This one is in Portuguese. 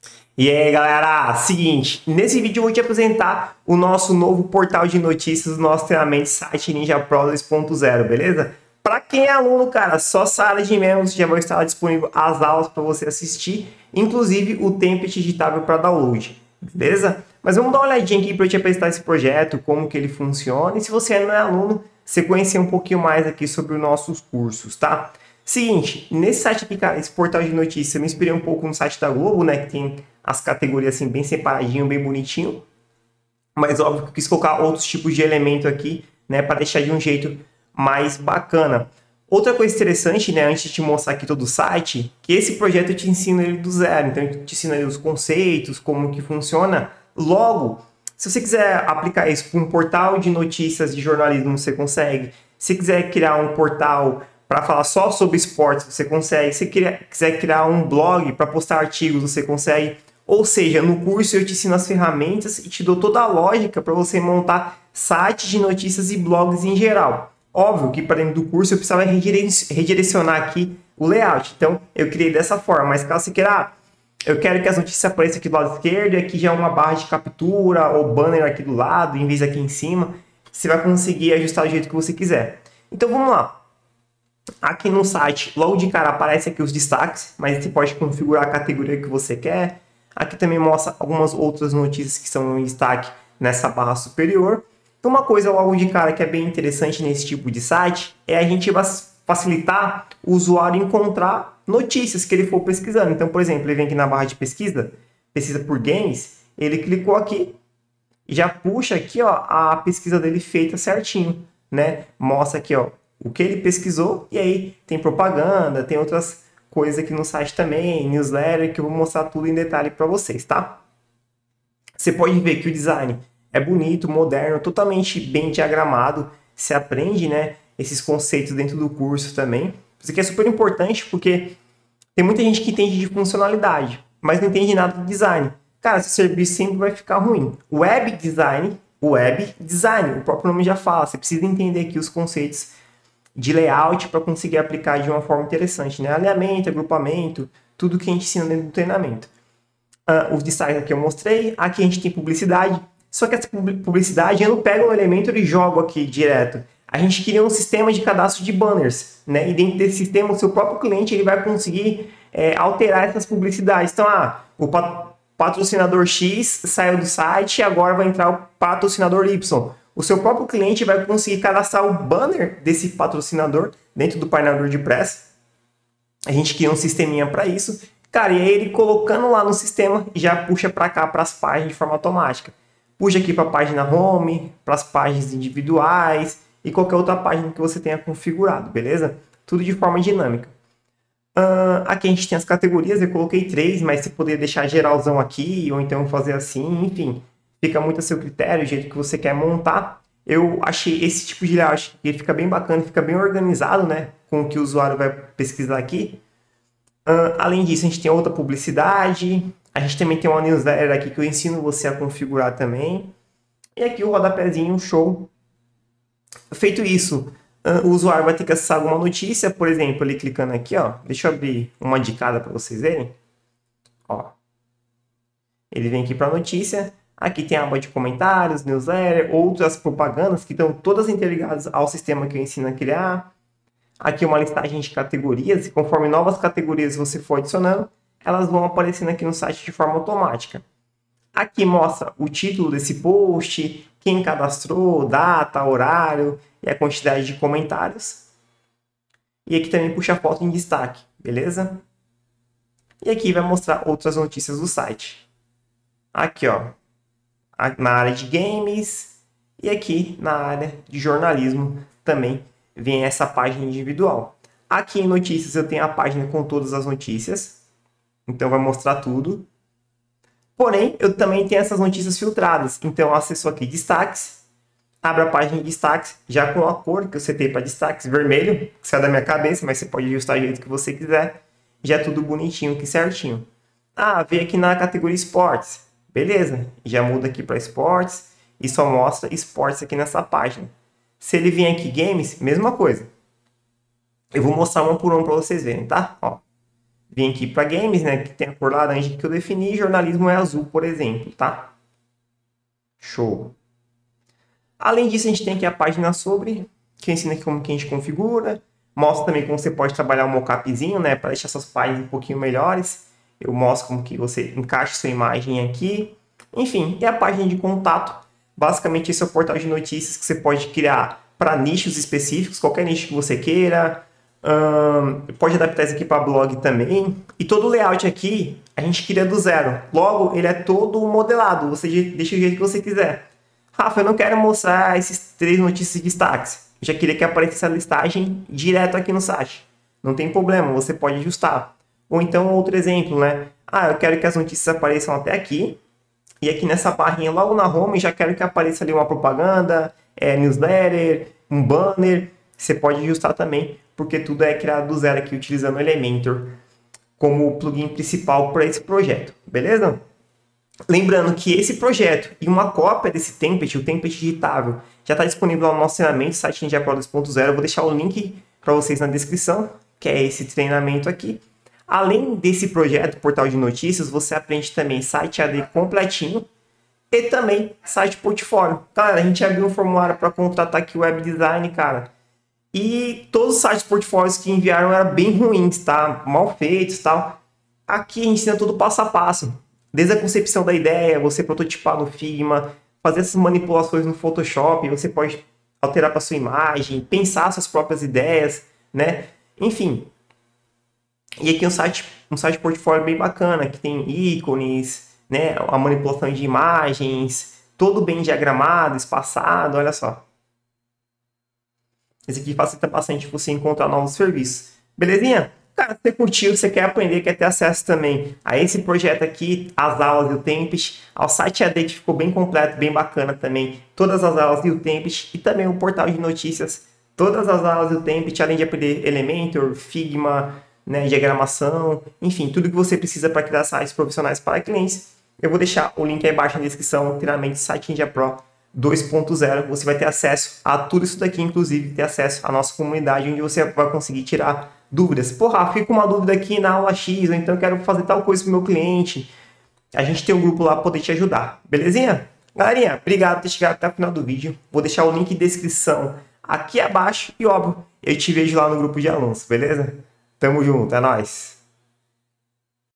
E aí, galera, seguinte, nesse vídeo eu vou te apresentar o nosso novo portal de notícias do nosso treinamento site Ninja Pro 2.0, beleza? Para quem é aluno, cara, só sala de membros já vai estar disponível as aulas para você assistir, inclusive o template editável para download, beleza? Mas vamos dar uma olhadinha aqui para eu te apresentar esse projeto, como que ele funciona, e se você não é aluno, você conhecer um pouquinho mais aqui sobre os nossos cursos, tá? Seguinte, nesse site aqui, cara, esse portal de notícias, eu me inspirei um pouco no site da Globo, né, que tem as categorias assim bem separadinho, bem bonitinho. Mas óbvio que eu quis colocar outros tipos de elemento aqui, né, para deixar de um jeito mais bacana. Outra coisa interessante, né, antes de te mostrar aqui todo o site, que esse projeto eu te ensino ele do zero. Então eu te ensino ali os conceitos, como que funciona. Logo, se você quiser aplicar isso para um portal de notícias de jornalismo, você consegue. Se quiser criar um portal para falar só sobre esportes, você consegue. Se quiser criar um blog para postar artigos, você consegue. Ou seja, no curso eu te ensino as ferramentas e te dou toda a lógica para você montar sites de notícias e blogs em geral. Óbvio que para dentro do curso eu precisava redirecionar aqui o layout. Então eu criei dessa forma, mas caso você queira, eu quero que as notícias apareçam aqui do lado esquerdo e aqui já é uma barra de captura ou banner aqui do lado, em vez aqui em cima. Você vai conseguir ajustar do jeito que você quiser. Então vamos lá. Aqui no site, logo de cara aparece aqui os destaques, mas você pode configurar a categoria que você quer. Aqui também mostra algumas outras notícias que são em destaque nessa barra superior. Então, uma coisa logo de cara que é bem interessante nesse tipo de site é a gente facilitar o usuário encontrar notícias que ele for pesquisando. Então, por exemplo, ele vem aqui na barra de pesquisa, pesquisa por games, ele clicou aqui e já puxa aqui, ó, a pesquisa dele feita certinho, né? Mostra aqui, ó, o que ele pesquisou e aí tem propaganda, tem outras coisas aqui no site também, newsletter, que eu vou mostrar tudo em detalhe para vocês, tá? Você pode ver que o design é bonito, moderno, totalmente bem diagramado. Você aprende, né, esses conceitos dentro do curso também. Isso aqui é super importante porque tem muita gente que entende de funcionalidade, mas não entende nada de design. Cara, esse serviço sempre vai ficar ruim. Web design, o próprio nome já fala. Você precisa entender aqui os conceitos de layout para conseguir aplicar de uma forma interessante, né? Alinhamento, agrupamento, tudo que a gente ensina dentro do treinamento. Os destaques aqui eu mostrei. Aqui a gente tem publicidade. Só que essa publicidade eu não pego um elemento e jogo aqui direto. A gente cria um sistema de cadastro de banners, né? E dentro desse sistema, o seu próprio cliente ele vai conseguir alterar essas publicidades. Então, o patrocinador X saiu do site e agora vai entrar o patrocinador Y. O seu próprio cliente vai conseguir cadastrar o banner desse patrocinador dentro do painel do WordPress. A gente cria um sisteminha para isso. Cara, e aí ele colocando lá no sistema já puxa para cá, para as páginas de forma automática. Puxa aqui para a página home, para as páginas individuais e qualquer outra página que você tenha configurado, beleza? Tudo de forma dinâmica. Aqui a gente tem as categorias, eu coloquei 3, mas você poderia deixar geralzão aqui, ou então fazer assim, enfim. Fica muito a seu critério, o jeito que você quer montar. Eu achei esse tipo de layout que ele fica bem bacana, fica bem organizado, né? Com o que o usuário vai pesquisar aqui. Além disso, a gente tem outra publicidade. A gente também tem uma newsletter aqui que eu ensino você a configurar também. E aqui o rodapézinho, show. Feito isso, o usuário vai ter que acessar alguma notícia. Por exemplo, ele clicando aqui, ó. Deixa eu abrir uma dicada para vocês verem. Ó. Ele vem aqui para a notícia. Aqui tem a aba de comentários, newsletter, outras propagandas que estão todas interligadas ao sistema que eu ensino a criar. Aqui uma listagem de categorias e conforme novas categorias você for adicionando, elas vão aparecendo aqui no site de forma automática. Aqui mostra o título desse post, quem cadastrou, data, horário e a quantidade de comentários. E aqui também puxa a foto em destaque, beleza? E aqui vai mostrar outras notícias do site. Aqui, ó. Na área de games e aqui na área de jornalismo também vem essa página individual. Aqui em notícias eu tenho a página com todas as notícias, então vai mostrar tudo. Porém, eu também tenho essas notícias filtradas, então eu acesso aqui destaques, abro a página de destaques, já com a cor que eu setei para destaques, vermelho, que sai da minha cabeça, mas você pode ajustar do jeito que você quiser, já é tudo bonitinho aqui certinho. Vem aqui na categoria esportes. Beleza, já muda aqui para esportes e só mostra esportes aqui nessa página. Se ele vir aqui games, mesma coisa. Eu vou mostrar uma por uma para vocês verem, tá? Ó. Vim aqui para games, né, que tem a cor laranja que eu defini, jornalismo é azul, por exemplo, tá? Show. Além disso, a gente tem aqui a página sobre, que ensina aqui como que a gente configura, mostra também como você pode trabalhar um mockupzinho, né, para deixar suas páginas um pouquinho melhores. Eu mostro como que você encaixa sua imagem aqui. Enfim, e a página de contato. Basicamente, esse é o portal de notícias que você pode criar para nichos específicos, qualquer nicho que você queira. Pode adaptar isso aqui para blog também. E todo o layout aqui, a gente cria do zero. Logo, ele é todo modelado. Você deixa o jeito que você quiser. Rafa, eu não quero mostrar esses 3 notícias de destaques. Eu já queria que aparecesse a listagem direto aqui no site. Não tem problema, você pode ajustar. Ou então, outro exemplo, né? Eu quero que as notícias apareçam até aqui. E aqui nessa barrinha, logo na home, já quero que apareça ali uma propaganda, newsletter, um banner. Você pode ajustar também, porque tudo é criado do zero aqui, utilizando o Elementor como plugin principal para esse projeto, beleza? Lembrando que esse projeto e uma cópia desse template, o template digitável, já está disponível lá no nosso treinamento, site Ninja Pro 2.0. Eu vou deixar o link para vocês na descrição, que é esse treinamento aqui. Além desse projeto, portal de notícias, você aprende também site AD completinho e também site portfólio. Galera, a gente abriu um formulário para contratar aqui o web design, cara. E todos os sites portfólios que enviaram eram bem ruins, tá? Mal feitos e tal. Aqui a gente ensina tudo passo a passo. Desde a concepção da ideia, você prototipar no Figma, fazer essas manipulações no Photoshop, você pode alterar para sua imagem, pensar suas próprias ideias, né? Enfim. E aqui um site portfólio bem bacana, que tem ícones, né? A manipulação de imagens, todo bem diagramado, espaçado, olha só. Esse aqui facilita bastante você encontrar novos serviços. Belezinha? Cara, você curtiu, você quer aprender, quer ter acesso também a esse projeto aqui, as aulas e o template, ao site AD que ficou bem completo, bem bacana também, todas as aulas e o template, e também o portal de notícias, todas as aulas e o template, além de aprender Elementor, Figma, né, diagramação, enfim, tudo que você precisa para criar sites profissionais para clientes. Eu vou deixar o link aí embaixo na descrição, treinamento Site Ninja Pro 2.0. Você vai ter acesso a tudo isso daqui, inclusive ter acesso à nossa comunidade, onde você vai conseguir tirar dúvidas. Porra, fica com uma dúvida aqui na aula X, ou então eu quero fazer tal coisa para o meu cliente. A gente tem um grupo lá para poder te ajudar, belezinha? Galerinha, obrigado por ter chegado até o final do vídeo. Vou deixar o link de descrição aqui abaixo e, óbvio, eu te vejo lá no grupo de alunos, beleza? Tamo junto, é nóis!